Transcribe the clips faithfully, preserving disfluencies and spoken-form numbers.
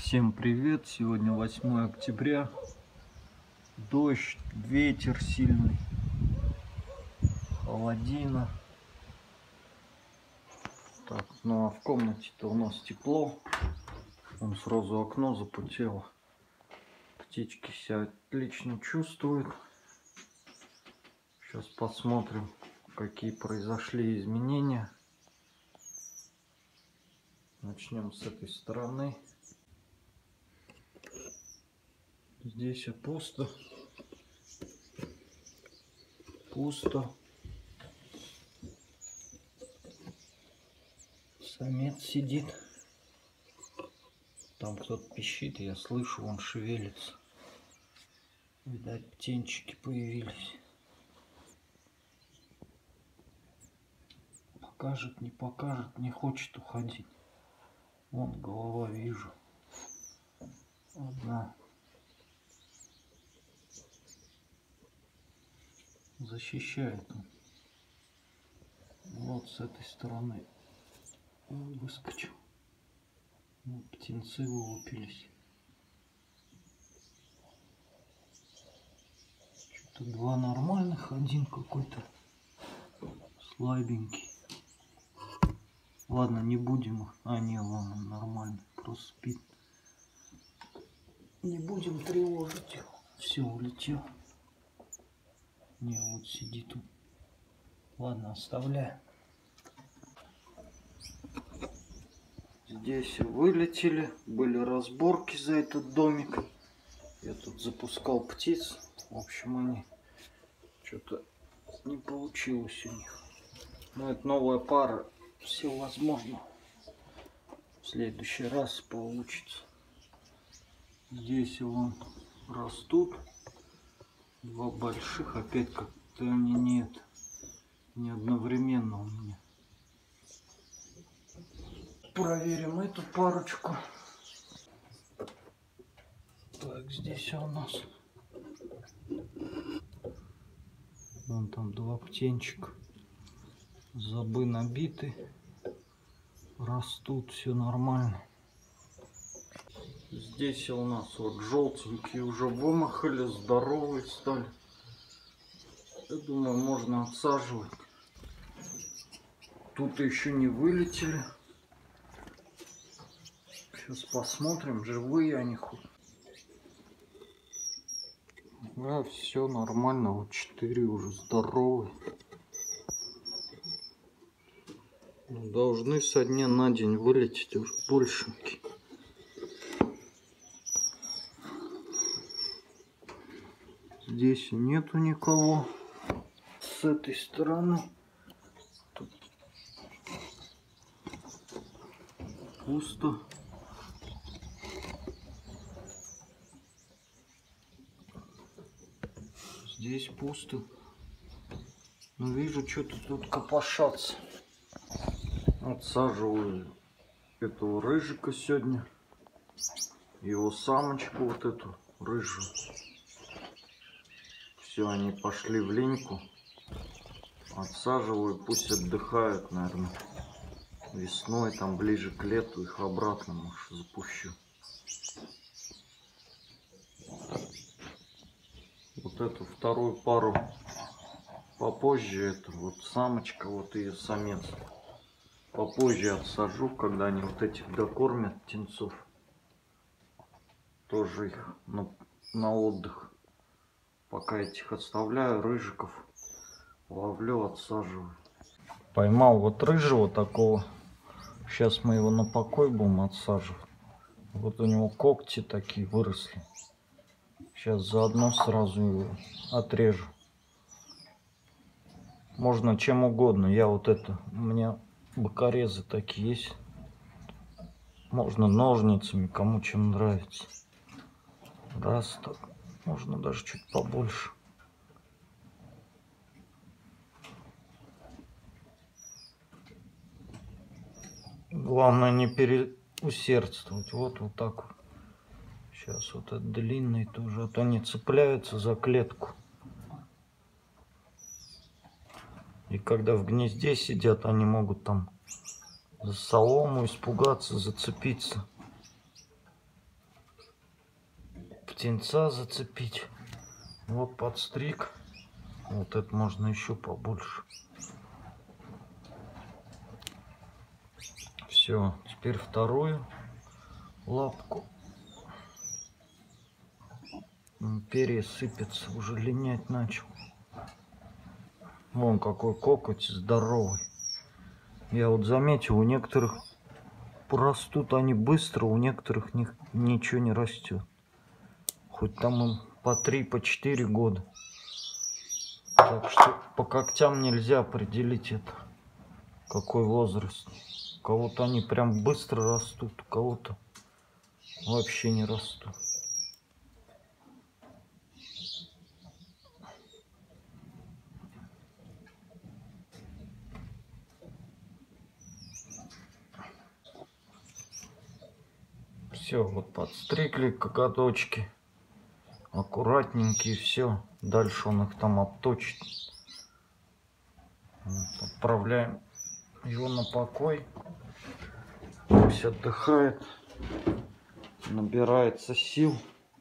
Всем привет! Сегодня восьмое октября. Дождь, ветер сильный, холодина. Так, ну а в комнате-то у нас тепло. Вон сразу окно запотело. Птички себя отлично чувствуют. Сейчас посмотрим, какие произошли изменения. Начнем с этой стороны. Здесь и пусто. Пусто. Самец сидит. Там кто-то пищит, я слышу, он шевелится. Видать, птенчики появились. Покажет, не покажет, не хочет уходить. Вон голова вижу. Одна. Защищает он. Вот с этой стороны он выскочил. Вот птенцы вылупились. Что-то два нормальных, один какой-то слабенький. Ладно, не будем их. А, не, ладно, нормально, просто спит. Не будем тревожить их. Все, улетел. Не, вот сидит он. Ладно, оставляем. Здесь вылетели, были разборки за этот домик. Я тут запускал птиц. В общем, они что-то не получилось у них. Но это новая пара. Все возможно. В следующий раз получится. Здесь вон растут. Два больших. Опять как-то они нет. Не одновременно у меня. Проверим эту парочку. Так, здесь у нас. Вон там два птенчика. Зубы набиты. Растут, все нормально. Здесь у нас вот желтенькие уже вымахали, здоровые стали. Я думаю, можно отсаживать. Тут еще не вылетели. Сейчас посмотрим, живые они хоть. Да, все нормально. Вот четыре уже здоровые. Должны со дня на день вылететь уже большенькие. Здесь нету никого. С этой стороны тут пусто. Здесь пусто. Но вижу, что-то тут копошатся. Отсаживаю этого рыжика сегодня. Его самочку вот эту рыжую. Все, они пошли в линьку. Отсаживаю, пусть отдыхают, наверное. Весной, там ближе к лету, их обратно, может, запущу. Вот эту вторую пару попозже, это вот самочка, вот ее самец. Попозже отсажу, когда они вот этих докормят, птенцов. Тоже их на, на отдых. Пока этих отставляю, рыжиков ловлю, отсаживаю. Поймал вот рыжего такого. Сейчас мы его на покой будем отсаживать. Вот у него когти такие выросли. Сейчас заодно сразу его отрежу. Можно чем угодно. Я вот это, у меня бокорезы такие есть. Можно ножницами, кому чем нравится. Раз так. Можно даже чуть побольше. Главное не переусердствовать. Вот, вот так вот. Сейчас вот этот длинный тоже. А то они цепляются за клетку. И когда в гнезде сидят, они могут там за солому испугаться, зацепиться. птенца зацепить. Вот подстриг. Вот это можно еще побольше. Все, теперь вторую лапку. Перья сыпется, уже линять начал. Вон какой коготь здоровый. Я вот заметил, у некоторых растут они быстро, у некоторых них ничего не растет. Хоть там им по три, по четыре года. Так что по когтям нельзя определить это, какой возраст. У кого-то они прям быстро растут, у кого-то вообще не растут. Все, вот подстригли коготочки. Аккуратненькие, все. Дальше он их там обточит. Вот, отправляем его на покой. Пусть отдыхает. Набирается сил.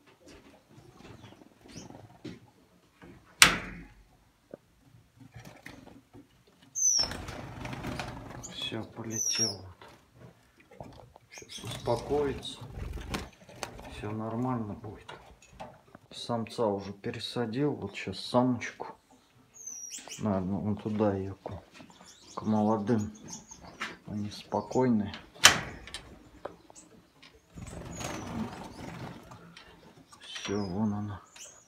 Все, полетел. Сейчас успокоится. Все нормально будет. Самца уже пересадил. Вот сейчас самочку. Наверное, вон туда ее к, к молодым. Они спокойные. Все, вон она.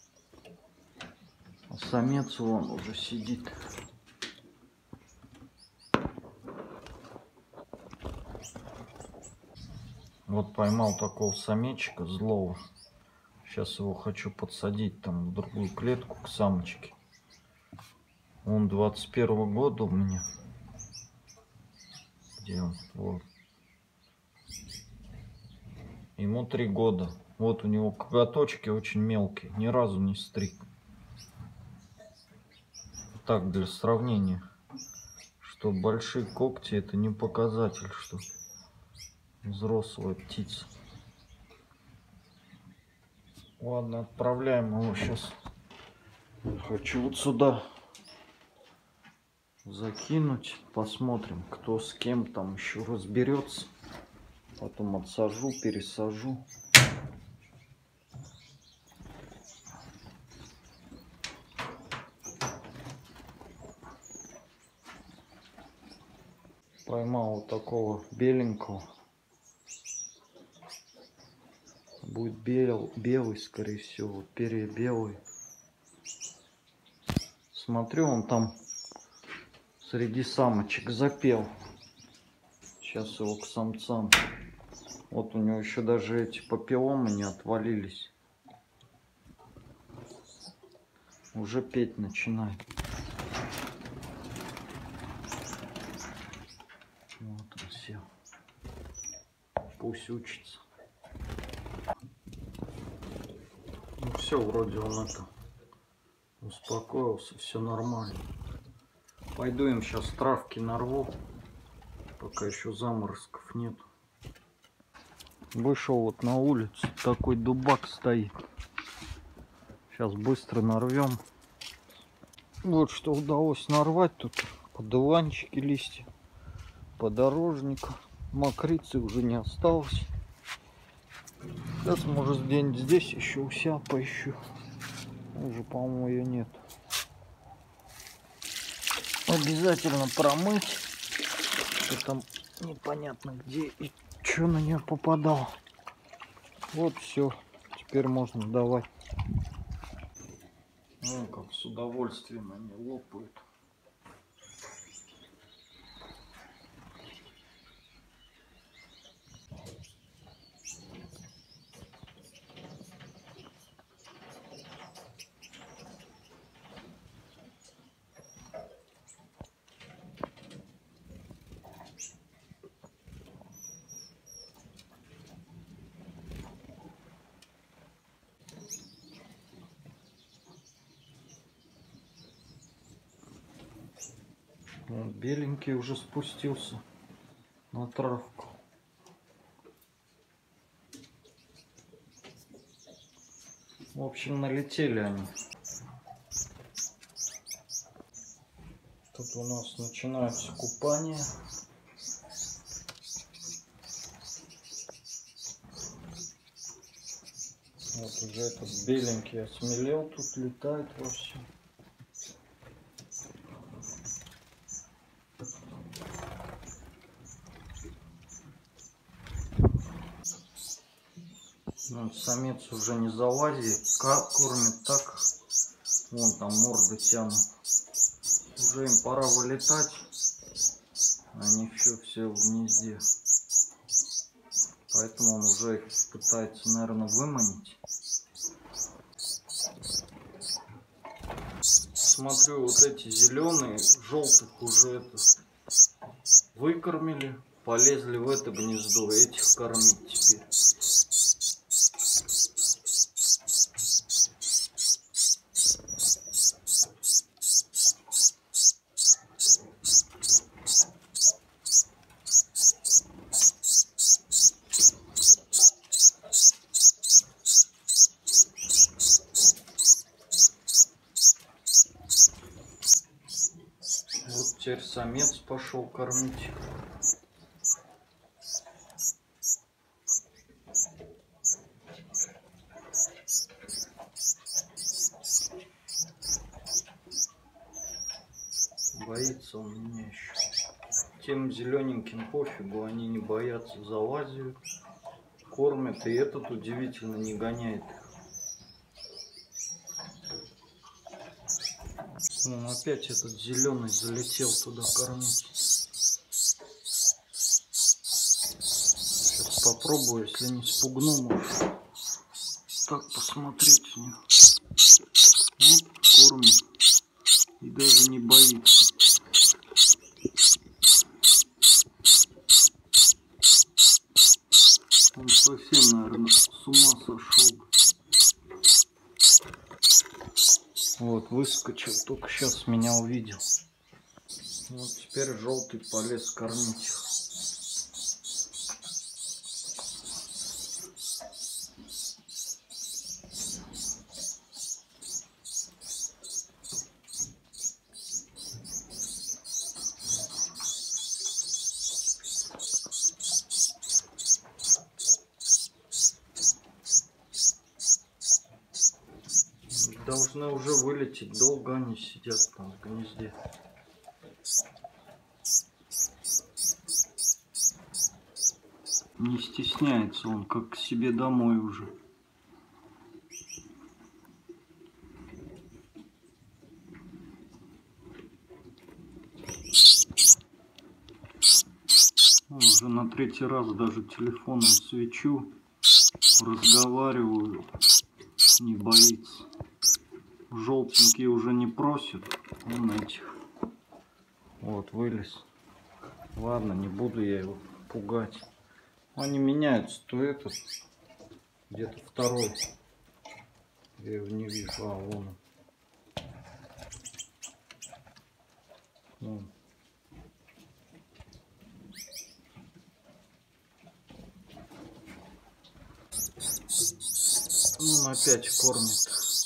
А самец вон уже сидит. Вот поймал такого самечка злого. Сейчас его хочу подсадить там в другую клетку к самочке. Он двадцать первого года у меня. Где он? Вот. Ему три года. Вот у него коготочки очень мелкие. Ни разу не стриг. Так, для сравнения. Что большие когти — это не показатель, что взрослая птица. Ладно, отправляем его сейчас. Хочу вот сюда закинуть. Посмотрим, кто с кем там еще разберется. Потом отсажу, пересажу. Поймал вот такого беленького. Будет бел, белый, скорее всего, перья белые. Смотрю, он там среди самочек запел. Сейчас его к самцам. Вот у него еще даже эти папилломы не отвалились. Уже петь начинает. Вот он сел. Пусть учится. Ну все, вроде он это успокоился, все нормально. Пойду им сейчас травки нарву, пока еще заморозков нет. Вышел вот на улицу, такой дубак стоит. Сейчас быстро нарвем. Вот что удалось нарвать тут. Подуванчики, листья, подорожника. Мокрицы уже не осталось. Сейчас, может, где-нибудь здесь еще у себя поищу. Уже, по-моему, ее нет. Обязательно промыть. Что там непонятно где и что на нее попадало. Вот все. Теперь можно давать. Ну, как с удовольствием они лопают. Вот беленький уже спустился на травку. В общем, налетели они. Тут у нас начинается купание. Вот уже этот беленький осмелел, тут летает вовсю. Вот, самец уже не залазит, как кормит так, вон там морды тянут. Уже им пора вылетать, они еще все в гнезде. Поэтому он уже их пытается, наверное, выманить. Смотрю, вот эти зеленые, желтых уже это выкормили, полезли в это гнездо, этих кормить теперь. Вот теперь самец пошел кормить. Боится он меня еще. Тем зелененьким пофигу, они не боятся, залазят, кормят, и этот удивительно не гоняет их. Вон опять этот зеленый залетел туда кормить. Сейчас попробую, если не спугну, может так посмотреть с него. Вот, кормит и даже не боится. Он совсем, наверное, с ума сошел. Вот, выскочил, только сейчас меня увидел. Вот теперь желтый полез кормить их. Должны уже вылететь, долго они сидят там в гнезде. Не стесняется он, как к себе домой уже. Уже на третий раз даже телефоном свечу, разговариваю, не боится. Желтенький уже не просит, он этих. Вот, вылез. Ладно, не буду я его пугать. Они меняются, то этот, где-то второй. Я его не вижу, а вон он. Вон. Он опять кормит.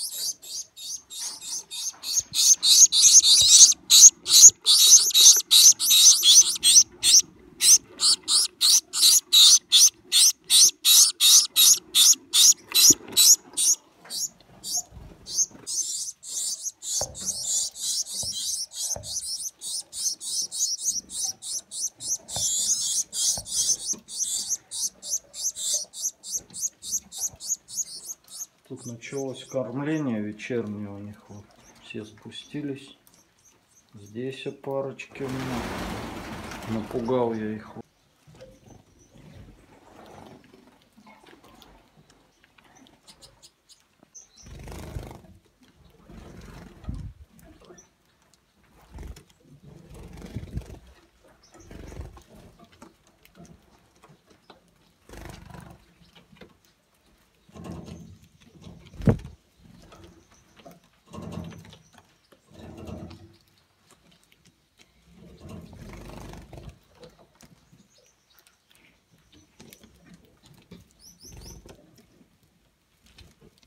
Тут началось кормление вечернее у них. Вот. Все спустились. Здесь парочки у меня. Напугал я их.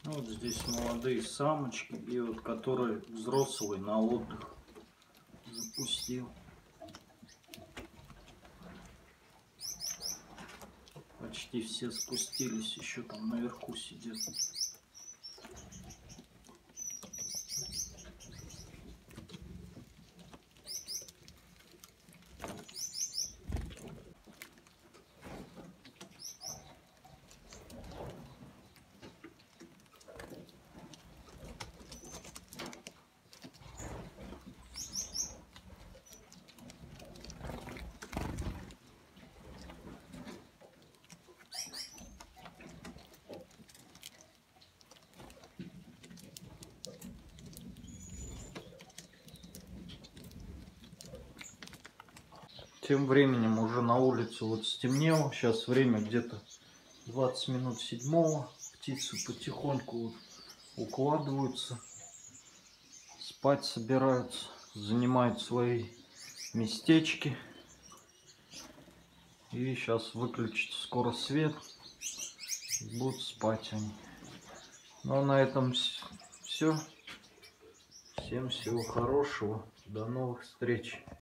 Вот здесь молодые самочки, и вот которые взрослые на отдых запустил. Почти все спустились, еще там наверху сидят. Тем временем уже на улице вот стемнело. Сейчас время где-то двадцать минут седьмого. Птицы потихоньку вот укладываются, спать собираются, занимают свои местечки. И сейчас выключится скоро свет. Будут спать они. Ну а на этом все. Всем всего хорошего. До новых встреч.